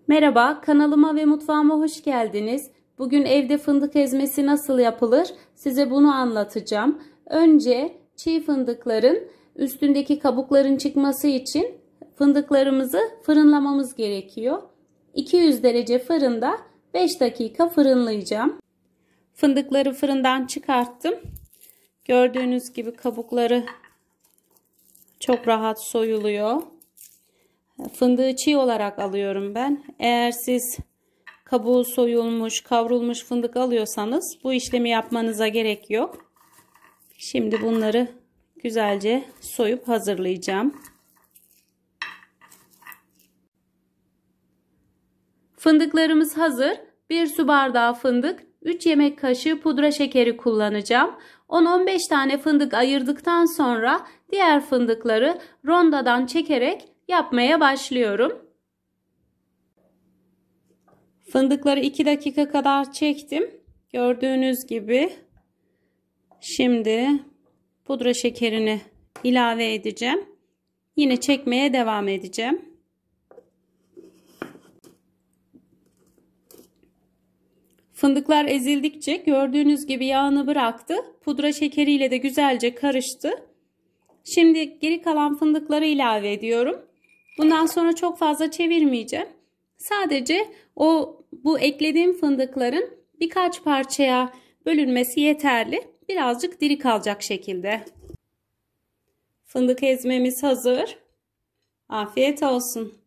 Merhaba, kanalıma ve mutfağıma hoş geldiniz. Bugün evde fındık ezmesi nasıl yapılır? Size bunu anlatacağım. Önce çiğ fındıkların üstündeki kabukların çıkması için fındıklarımızı fırınlamamız gerekiyor. 200 derece fırında 5 dakika fırınlayacağım. Fındıkları fırından çıkarttım. Gördüğünüz gibi kabukları çok rahat soyuluyor. Fındığı çiğ olarak alıyorum ben. Eğer siz kabuğu soyulmuş, kavrulmuş fındık alıyorsanız bu işlemi yapmanıza gerek yok. Şimdi bunları güzelce soyup hazırlayacağım. Fındıklarımız hazır. 1 su bardağı fındık, 3 yemek kaşığı pudra şekeri kullanacağım. 10-15 tane fındık ayırdıktan sonra diğer fındıkları rondodan çekerek yapmaya başlıyorum. Fındıkları 2 dakika kadar çektim. Gördüğünüz gibi şimdi pudra şekerini ilave edeceğim. Yine çekmeye devam edeceğim. Fındıklar ezildikçe gördüğünüz gibi yağını bıraktı. Pudra şekeriyle de güzelce karıştı. Şimdi geri kalan fındıkları ilave ediyorum. Bundan sonra çok fazla çevirmeyeceğim. Sadece bu eklediğim fındıkların birkaç parçaya bölünmesi yeterli. Birazcık diri kalacak şekilde. Fındık ezmemiz hazır. Afiyet olsun.